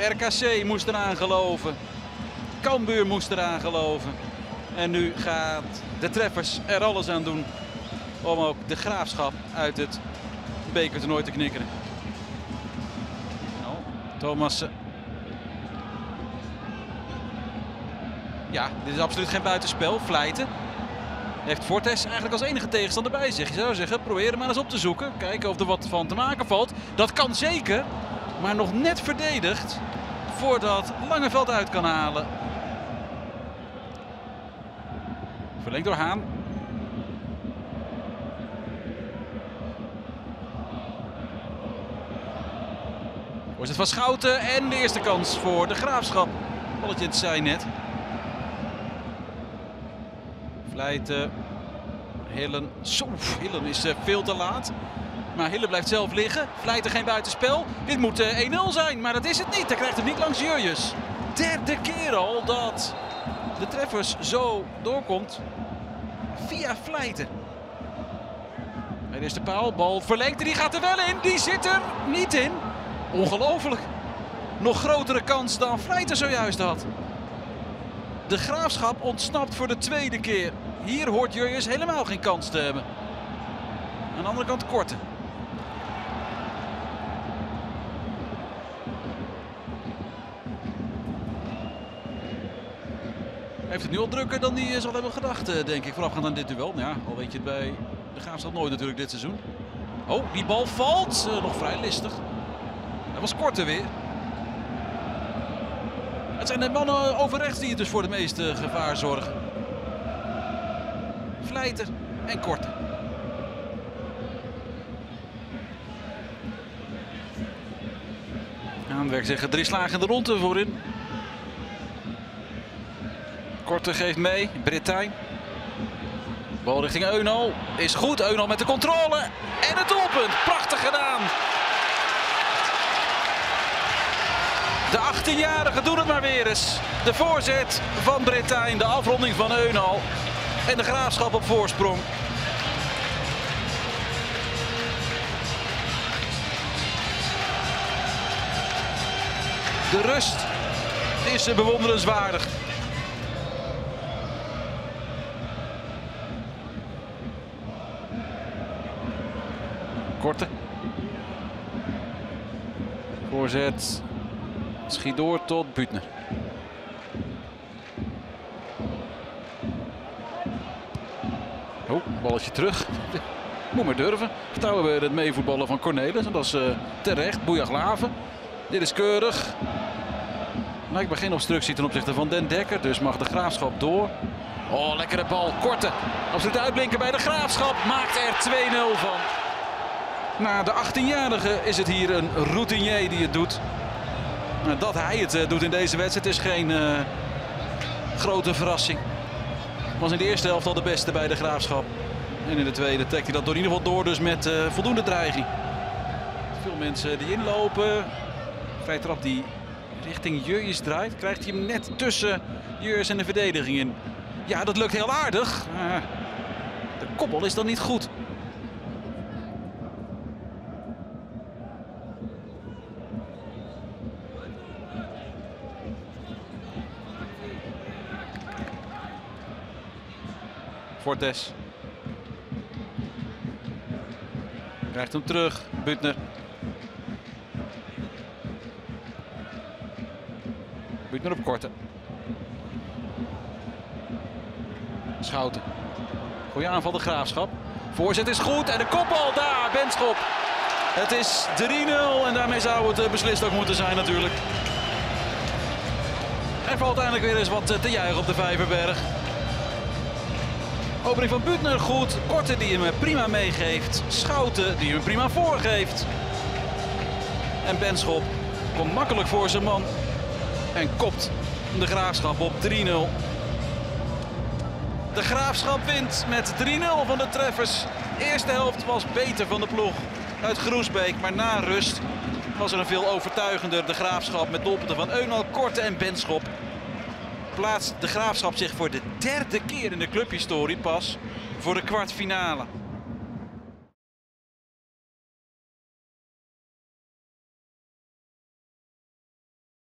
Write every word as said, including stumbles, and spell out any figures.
R K C moest eraan geloven. Cambuur moest eraan geloven. En nu gaat de Treffers er alles aan doen om ook de Graafschap uit het bekertoernooi te knikkeren. Nou, Thomassen. Ja, dit is absoluut geen buitenspel. Vleiten. Heeft Fortes eigenlijk als enige tegenstander bij zich. Je zou zeggen, probeer hem maar eens op te zoeken. Kijken of er wat van te maken valt. Dat kan zeker. Maar nog net verdedigd voordat Langeveld uit kan halen. Verlengd door Haan. Is het van Schouten en de eerste kans voor de Graafschap. Balletje in het zijnet. Vleiten. Hillen. Zo, Hillen is uh, veel te laat. Maar Hillen blijft zelf liggen. Vleiten geen buitenspel. Dit moet uh, één nul zijn, maar dat is het niet. Hij krijgt hem niet langs Jurjes. Derde keer al dat de Treffers zo doorkomt. Via Vleiten. Bij de eerste paal. Bal verlengd. Die gaat er wel in. Die zit er niet in. Ongelooflijk. Nog grotere kans dan Vleiten zojuist had. De Graafschap ontsnapt voor de tweede keer. Hier hoort Jurjes helemaal geen kans te hebben. Aan de andere kant Korte. Heeft het nu al drukker dan hij zal hebben gedacht, denk ik, voorafgaand aan dit duel. Ja, al weet je het bij de Graafschap nooit natuurlijk dit seizoen. Oh, die bal valt. Uh, nog vrij listig. Dat was Korte weer. Het zijn de mannen over rechts die het dus voor het meeste gevaar zorgen. Vleiter en Korte. Aanwerk zeggen drie slagen in de ronde voorin. Korte geeft mee. Brittijn. Bal richting Eunal. Is goed. Eunal met de controle. En het doelpunt. Prachtig gedaan. De achttienjarigen doen het maar weer eens. De voorzet van Brittijn. De afronding van Eunal. En de Graafschap op voorsprong. De rust is bewonderenswaardig. Korte. Voorzet. Schiet door tot Büttner. Oh, balletje terug. Moet maar durven. Vertrouwen we het meevoetballen van Cornelis. En dat is uh, terecht. Boeiaglaven. Dit is keurig. Lijkt me geen obstructie ten opzichte van Den Dekker. Dus mag de Graafschap door. Oh, lekkere bal. Korte. Absoluut uitblinken bij de Graafschap. Maakt er twee nul van. Na de achttienjarige is het hier een routinier die het doet. Dat hij het uh, doet in deze wedstrijd is geen uh, grote verrassing. Was in de eerste helft al de beste bij de Graafschap. En in de tweede trekt hij dat door in ieder geval door, dus met uh, voldoende dreiging. Veel mensen die inlopen. Vrij trap die richting Jurjes draait. Krijgt hij hem net tussen Jurjes en de verdediging in. Ja, dat lukt heel aardig. Uh, de kopbal is dan niet goed. Fortes. Krijgt hem terug. Büttner. Büttner op Korte. Schouten. Goeie aanval de Graafschap. Voorzet is goed en de kopbal daar. Benschop. Het is drie nul en daarmee zou het beslist ook moeten zijn natuurlijk. Er valt uiteindelijk weer eens wat te juichen op de Vijverberg. Opening van Büttner goed. Korte die hem prima meegeeft. Schouten die hem prima voorgeeft. En Benschop komt makkelijk voor zijn man. En kopt de Graafschap op drie nul. De Graafschap wint met drie nul van de Treffers. De eerste helft was beter van de ploeg uit Groesbeek. Maar na rust was er een veel overtuigender de Graafschap met doelpunten van Eunal, Korte en Benschop. Plaatst de Graafschap zich voor de derde keer in de clubhistorie pas voor de kwartfinale.